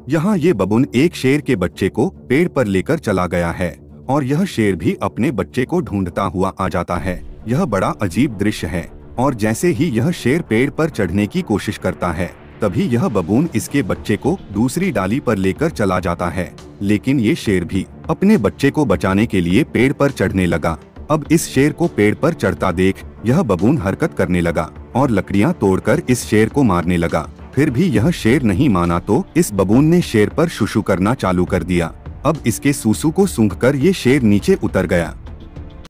यहाँ ये बबून एक शेर के बच्चे को पेड़ पर लेकर चला गया है और यह शेर भी अपने बच्चे को ढूंढता हुआ आ जाता है। यह बड़ा अजीब दृश्य है और जैसे ही यह शेर पेड़ पर चढ़ने की कोशिश करता है, तभी यह बबून इसके बच्चे को दूसरी डाली पर लेकर चला जाता है। लेकिन ये शेर भी अपने बच्चे को बचाने के लिए पेड़ पर चढ़ने लगा। अब इस शेर को पेड़ पर चढ़ता देख यह बबून हरकत करने लगा और लकड़ियां तोड़कर इस शेर को मारने लगा। फिर भी यह शेर नहीं माना तो इस बबून ने शेर पर शुशु करना चालू कर दिया। अब इसके सूसू को सूंघकर ये शेर नीचे उतर गया।